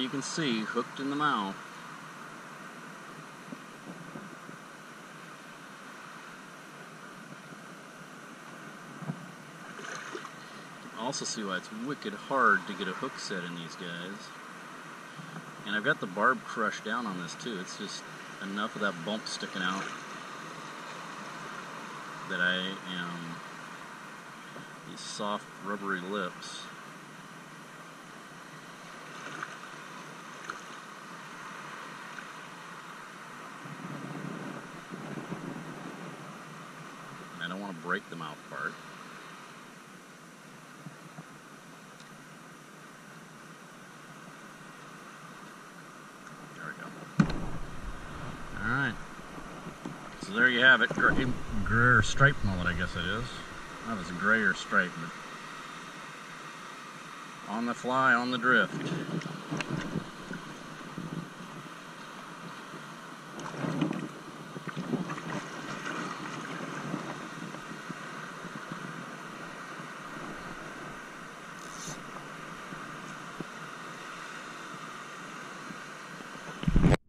you can see, hooked in the mouth. Also see why it's wicked hard to get a hook set in these guys. And I've got the barb crushed down on this too. It's just enough of that bump sticking out that I am these soft rubbery lips. And I don't want to break the mouth part. Alright, so there you have it, gray or striped mullet, I guess it is. That was gray or striped, but on the fly, on the drift.